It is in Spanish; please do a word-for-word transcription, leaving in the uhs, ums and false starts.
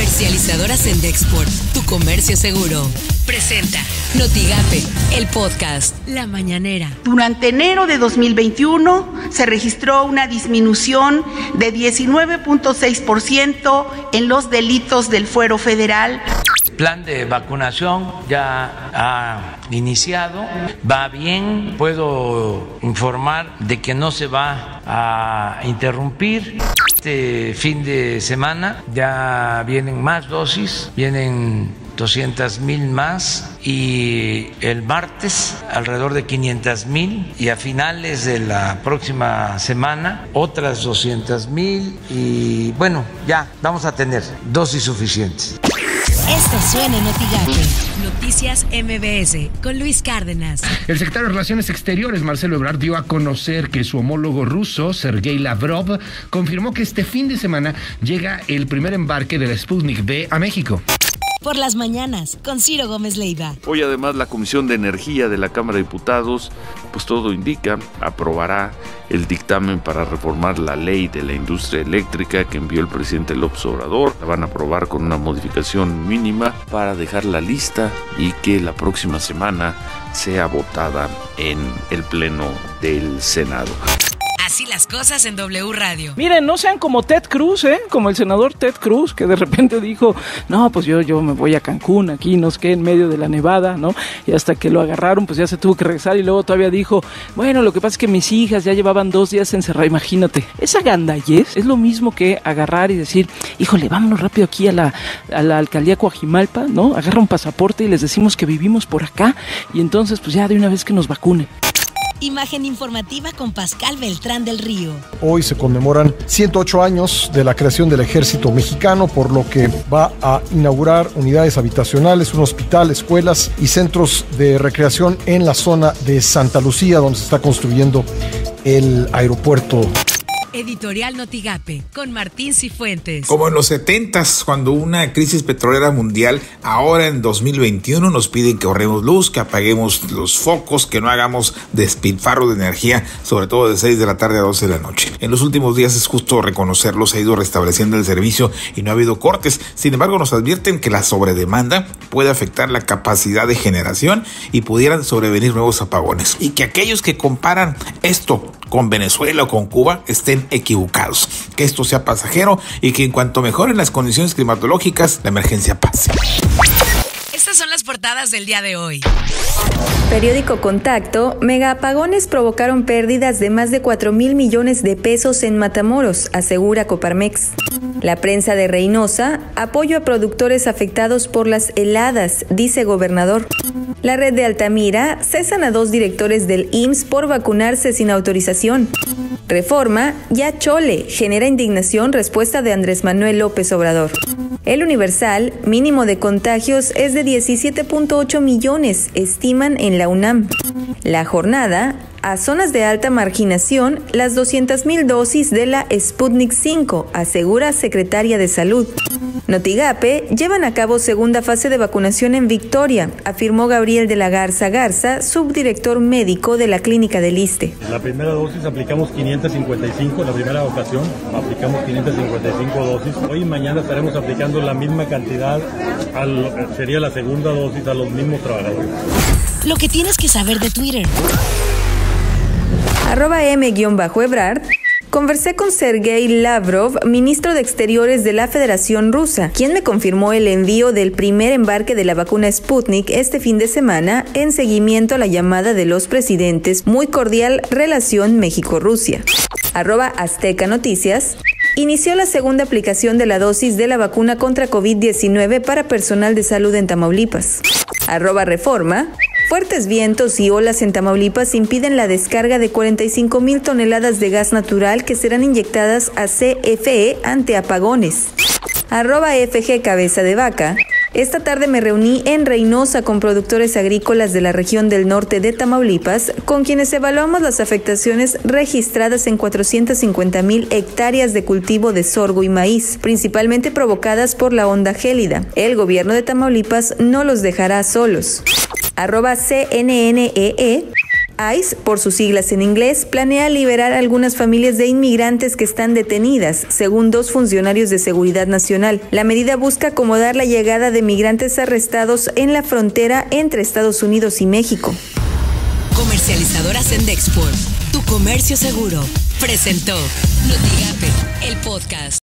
Comercializadora Sendexport, tu comercio seguro. Presenta Notigape, el podcast La Mañanera. Durante enero de dos mil veintiuno se registró una disminución de diecinueve punto seis por ciento en los delitos del fuero federal. Plan de vacunación ya ha iniciado, va bien, puedo informar de que no se va a interrumpir. Este fin de semana ya vienen más dosis, vienen doscientas mil más y el martes alrededor de quinientas mil y a finales de la próxima semana otras doscientas mil y bueno, ya vamos a tener dosis suficientes. Esto suena en Notigape. Noticias M B S con Luis Cárdenas. El secretario de Relaciones Exteriores, Marcelo Ebrard, dio a conocer que su homólogo ruso, Sergei Lavrov, confirmó que este fin de semana llega el primer embarque de la Sputnik V a México. Por las mañanas, con Ciro Gómez Leiva. Hoy además la Comisión de Energía de la Cámara de Diputados, pues todo indica, aprobará el dictamen para reformar la ley de la industria eléctrica que envió el presidente López Obrador. La van a aprobar con una modificación mínima para dejarla lista y que la próxima semana sea votada en el Pleno del Senado. Así las cosas en W Radio. Miren, no sean como Ted Cruz, ¿eh? Como el senador Ted Cruz, que de repente dijo, no, pues yo, yo me voy a Cancún, aquí, no sé qué, en medio de la nevada, ¿no? Y hasta que lo agarraron, pues ya se tuvo que regresar y luego todavía dijo, bueno, lo que pasa es que mis hijas ya llevaban dos días encerradas, imagínate. Esa gandallez es lo mismo que agarrar y decir, híjole, vámonos rápido aquí a la, a la alcaldía Coajimalpa, ¿no? Agarra un pasaporte y les decimos que vivimos por acá y entonces, pues ya de una vez que nos vacunen. Imagen informativa con Pascal Beltrán del Río. Hoy se conmemoran ciento ocho años de la creación del Ejército Mexicano, por lo que va a inaugurar unidades habitacionales, un hospital, escuelas y centros de recreación en la zona de Santa Lucía, donde se está construyendo el aeropuerto. Editorial Notigape, con Martín Cifuentes. Como en los setentas, cuando una crisis petrolera mundial, ahora en dos mil veintiuno nos piden que ahorremos luz, que apaguemos los focos, que no hagamos despilfarro de energía, sobre todo de seis de la tarde a doce de la noche. En los últimos días es justo reconocerlo, se ha ido restableciendo el servicio y no ha habido cortes. Sin embargo, nos advierten que la sobredemanda puede afectar la capacidad de generación y pudieran sobrevenir nuevos apagones. Y que aquellos que comparan esto con Venezuela o con Cuba estén equivocados, que esto sea pasajero y que en cuanto mejoren las condiciones climatológicas, la emergencia pase. Estas son las portadas del día de hoy. Periódico Contacto, megaapagones provocaron pérdidas de más de cuatro mil millones de pesos en Matamoros, asegura Coparmex. La prensa de Reynosa, apoyo a productores afectados por las heladas, dice gobernador. La red de Altamira, cesan a dos directores del I M S S por vacunarse sin autorización. Reforma, ya chole, genera indignación, respuesta de Andrés Manuel López Obrador. El Universal, mínimo de contagios es de diecisiete punto ocho millones, estiman en la UNAM. La Jornada, a zonas de alta marginación, las doscientas mil dosis de la Sputnik cinco, asegura secretaria de Salud. Notigape, llevan a cabo segunda fase de vacunación en Victoria, afirmó Gabriel de la Garza Garza, subdirector médico de la Clínica del Iste. La primera dosis aplicamos quinientas cincuenta y cinco, la primera ocasión aplicamos quinientas cincuenta y cinco dosis. Hoy y mañana estaremos aplicando la misma cantidad, al, sería la segunda dosis a los mismos trabajadores. Lo que tienes que saber de Twitter. Arroba M-Ebrard. Conversé con Sergei Lavrov, ministro de Exteriores de la Federación Rusa, quien me confirmó el envío del primer embarque de la vacuna Sputnik este fin de semana en seguimiento a la llamada de los presidentes Muy cordial relación México-Rusia. Arroba Azteca Noticias. Inició la segunda aplicación de la dosis de la vacuna contra COVID diecinueve para personal de salud en Tamaulipas. Arroba Reforma. Fuertes vientos y olas en Tamaulipas impiden la descarga de cuarenta y cinco mil toneladas de gas natural que serán inyectadas a C F E ante apagones. Arroba F G Cabeza de Vaca. Esta tarde me reuní en Reynosa con productores agrícolas de la región del norte de Tamaulipas, con quienes evaluamos las afectaciones registradas en cuatrocientas cincuenta mil hectáreas de cultivo de sorgo y maíz, principalmente provocadas por la onda gélida. El gobierno de Tamaulipas no los dejará solos. Arroba C N N E E. ICE, por sus siglas en inglés, planea liberar a algunas familias de inmigrantes que están detenidas, según dos funcionarios de Seguridad Nacional. La medida busca acomodar la llegada de migrantes arrestados en la frontera entre Estados Unidos y México. Comercializadora Sendexport, tu comercio seguro, presentó Notigape, el podcast.